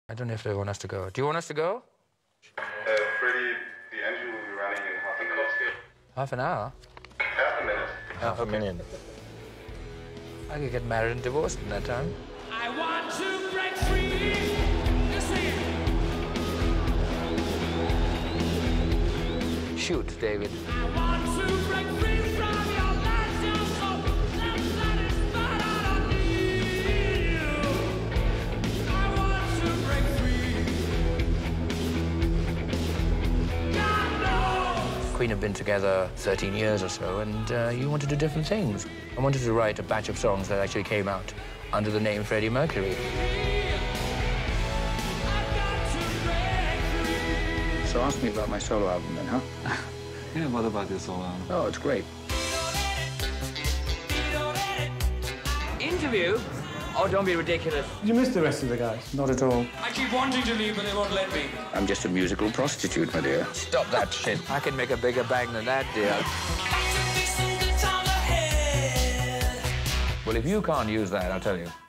I don't know if they want us to go. Do you want us to go? Freddie, the engine will be running in half an hour. Half an hour? Half a minute. Half a minute. I could get married and divorced in that time. I want to break free. Just sing it. Shoot, David. I want to break free from your lies, your soul. That's satisfied, I don't need you. I want to break free. God knows. Queen have been together 13 years or so, and you want to do different things. I wanted to write a batch of songs that actually came out under the name Freddie Mercury. So ask me about my solo album then, huh? Yeah, what about your solo album? Oh, it's great. Interview? Oh, don't be ridiculous. Did you miss the rest of the guys? Not at all. I keep wanting to leave, but they won't let me. I'm just a musical prostitute, my dear. Stop that shit. I can make a bigger bang than that, dear. Well, if you can't use that, I'll tell you.